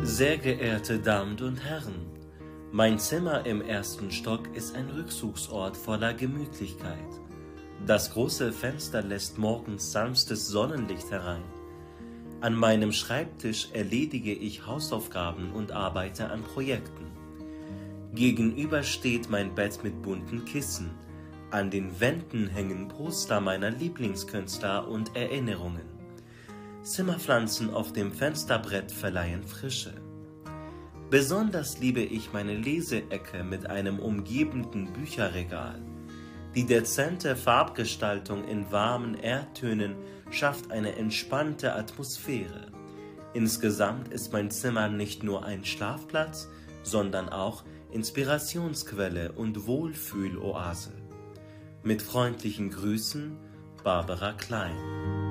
Sehr geehrte Damen und Herren, mein Zimmer im ersten Stock ist ein Rückzugsort voller Gemütlichkeit. Das große Fenster lässt morgens sanftes Sonnenlicht herein. An meinem Schreibtisch erledige ich Hausaufgaben und arbeite an Projekten. Gegenüber steht mein Bett mit bunten Kissen. An den Wänden hängen Poster meiner Lieblingskünstler und Erinnerungen. Zimmerpflanzen auf dem Fensterbrett verleihen Frische. Besonders liebe ich meine Leseecke mit einem umgebenden Bücherregal. Die dezente Farbgestaltung in warmen Erdtönen schafft eine entspannte Atmosphäre. Insgesamt ist mein Zimmer nicht nur ein Schlafplatz, sondern auch Inspirationsquelle und Wohlfühloase. Mit freundlichen Grüßen, Barbara Klein.